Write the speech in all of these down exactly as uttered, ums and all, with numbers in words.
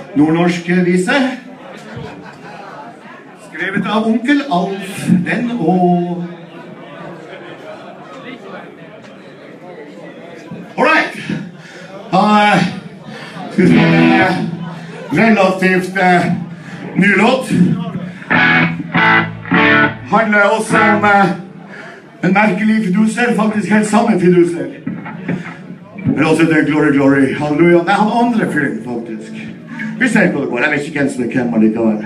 nordnorsk vise. Skrevet av onkel Alf den og... Alright! Han skal spille en relativt uh, ny låt. Handler også om uh, en merkelig fiduser, faktisk helt samme fiduser. Men også det Glory Glory, halleluja. Nei, han andre fyren, faktisk. Vi ser på det går, jeg vet ikke hvem som er hvem allikevel.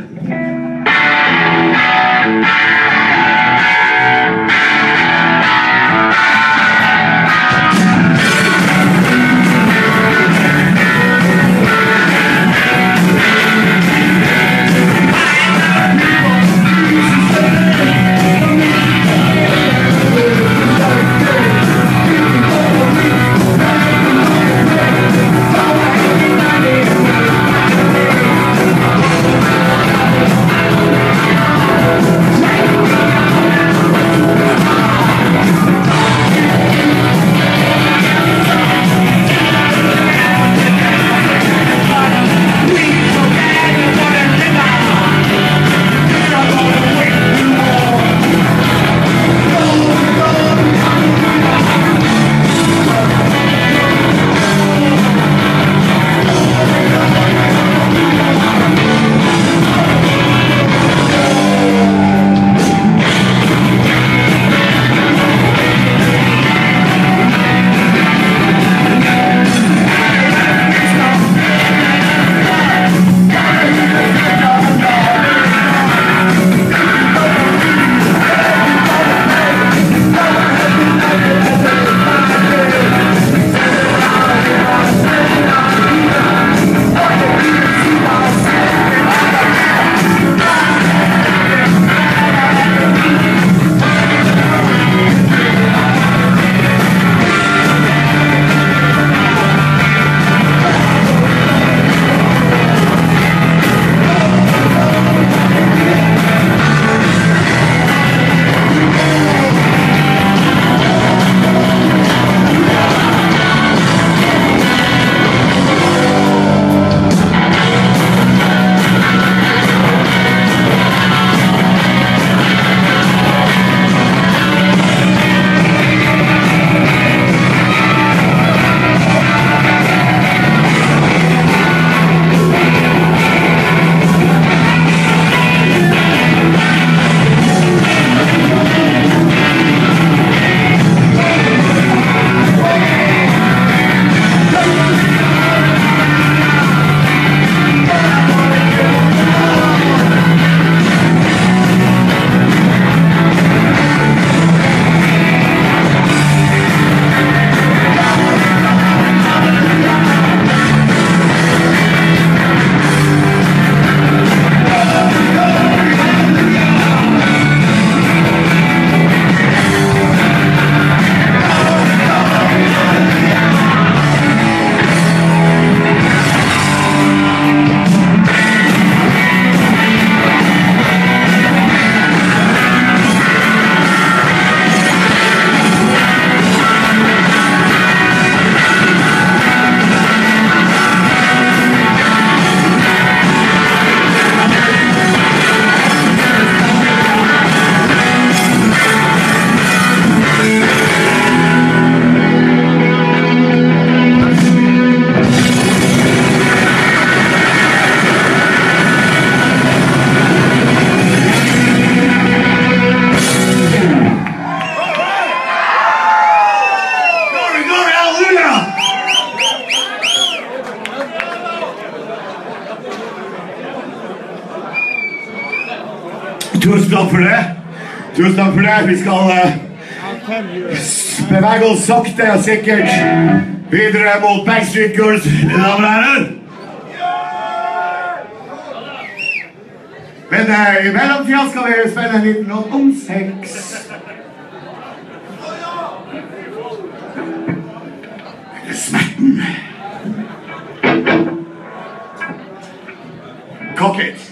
Tusen takk for det. Tusen takk for det. Vi skal uh, bevege oss sakte og sikkert videre mot Backstreet Girls, mine damer og herrer. Men uh, i mellomtiden skal vi spille en liten låt om sex. Eller smerten. Cock it.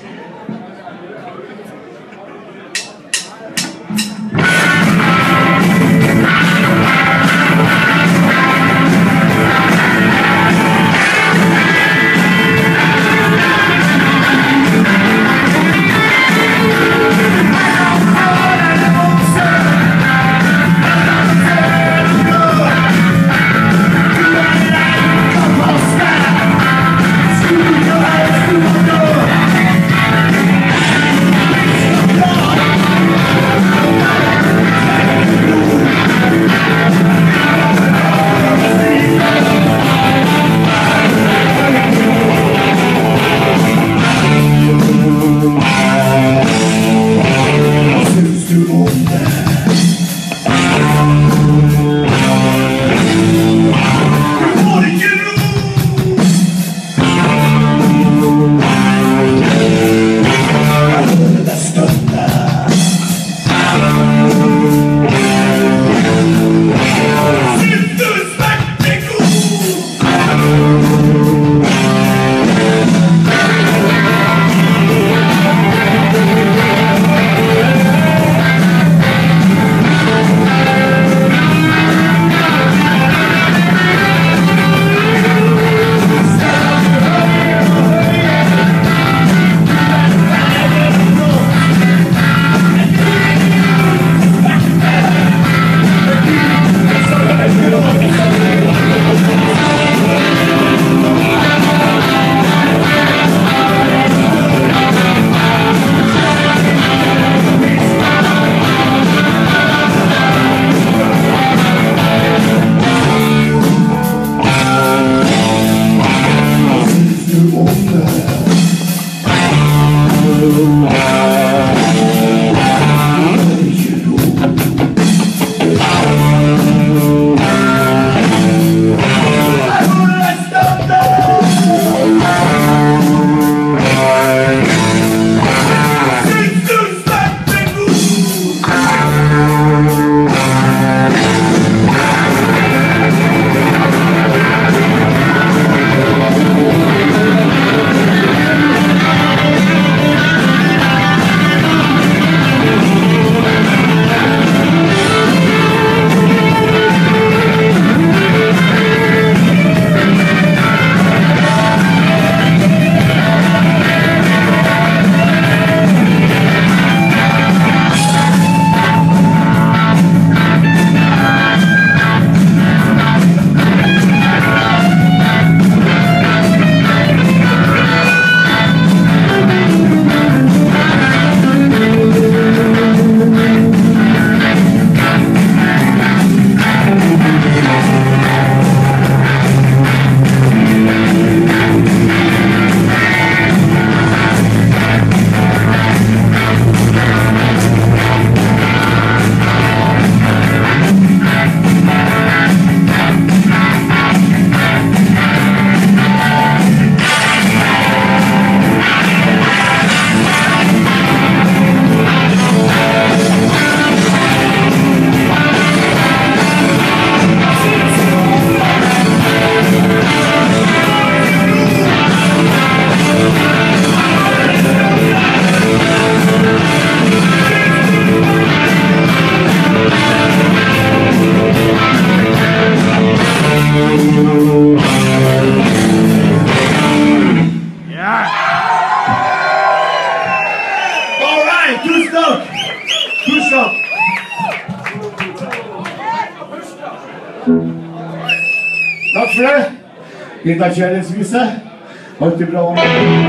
Takk for det. Gitarkjærlighetsvise. Alltid bra om.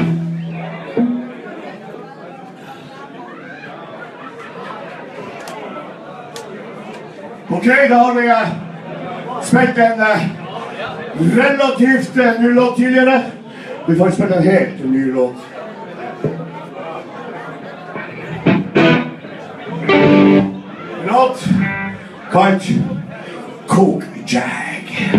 Ok, da har vi spilt en relativt ny låt tidligere. Vi får spille en helt ny låt. En låt kalt Coke Jag.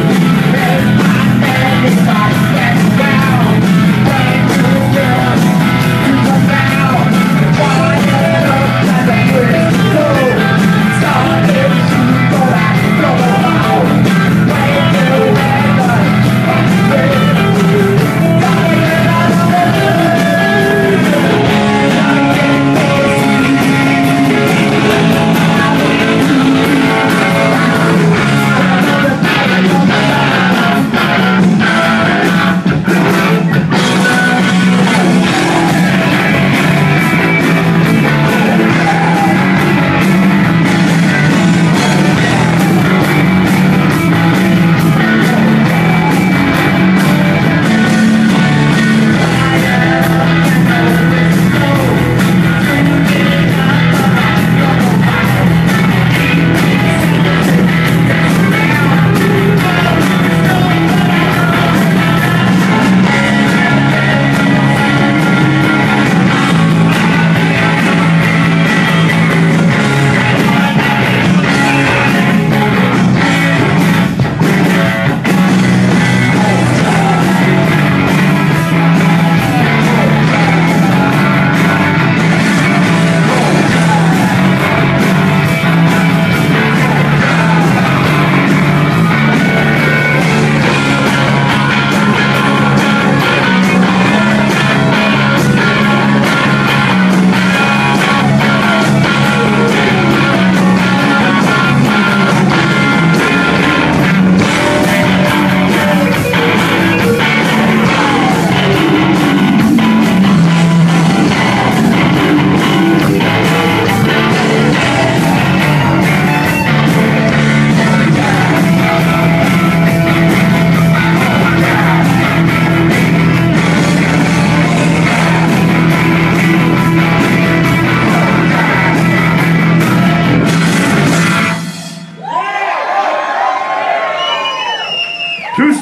Down, when you will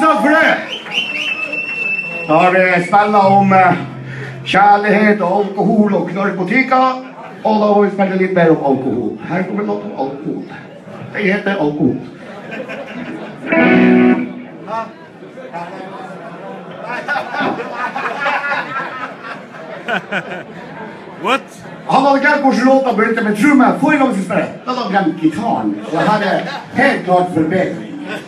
tusen takk for det! Da har vi spillet om uh, kjærlighet og alkohol og narkotika, og da må vi spille litt mer om alkohol. Her kommer noe om alkohol. Det heter alkohol. What? Han hadde glemt hvordan låta begynte, men tro meg, forrige gang vi spiller, da hadde han glemt gitaren. Og det her er helt klart forbedring.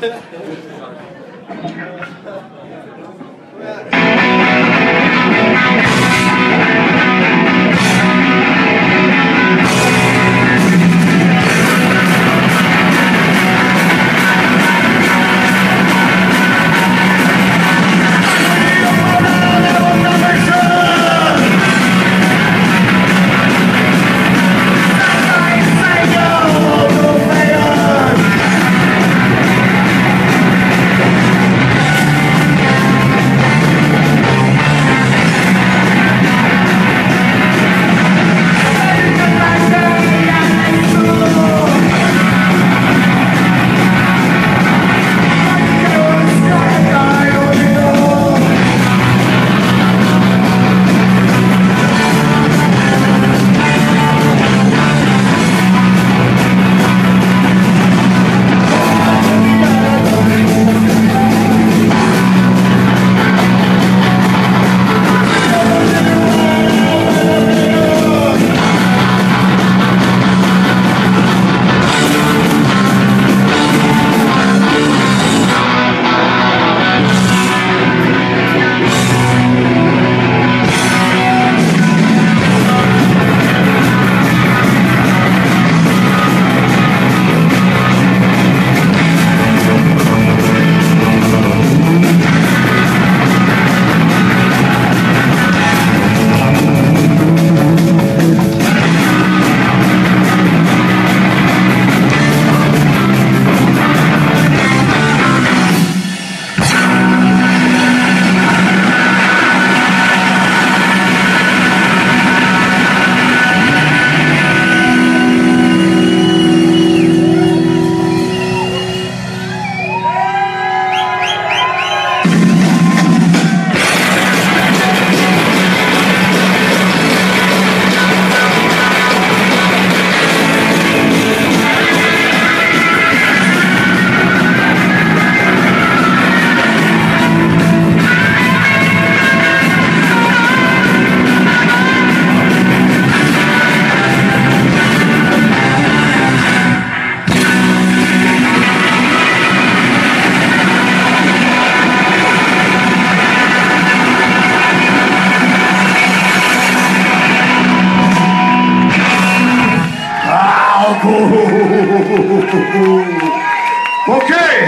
Ok,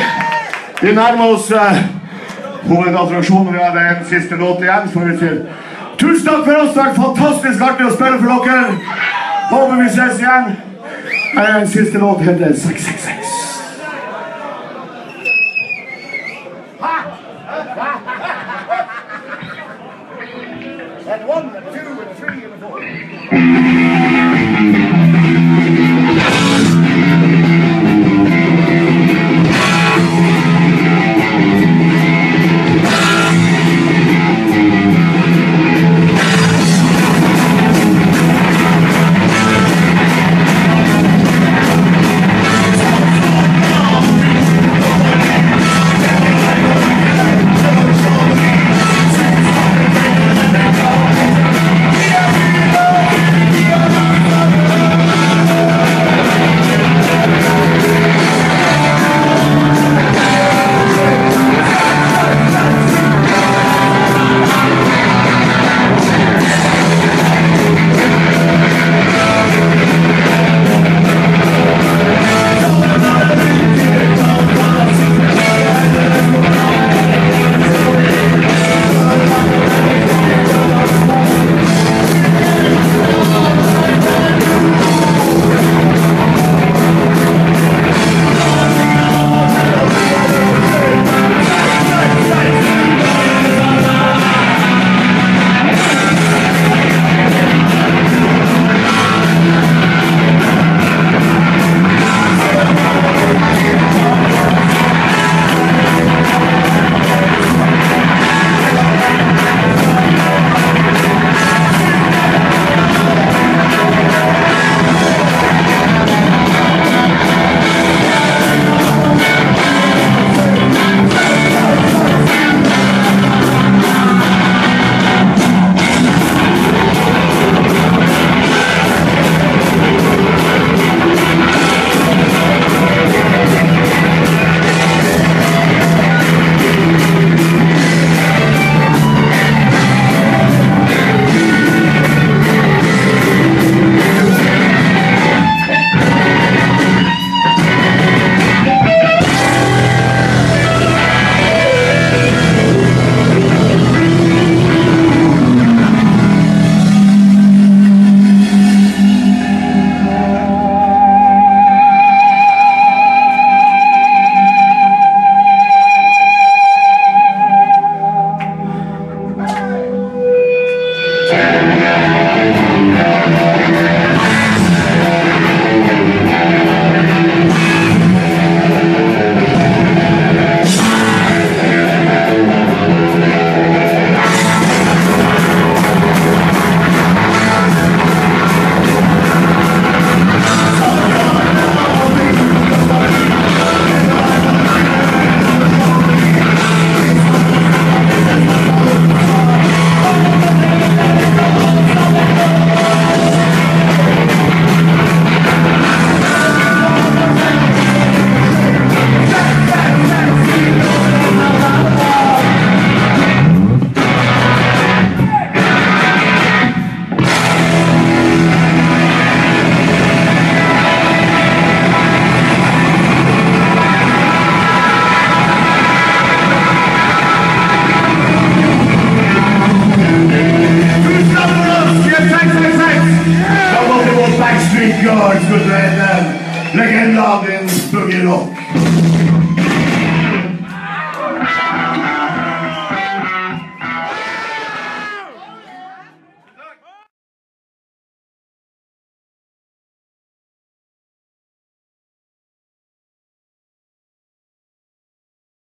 vi nærmer oss uh, hovedattraksjonen. Vi har en siste låt igjen, så vi sier tusen takk for oss, det har vært fantastisk artig å spille for dere. Håper vi ses igjen. En siste låt heter seks seks seks.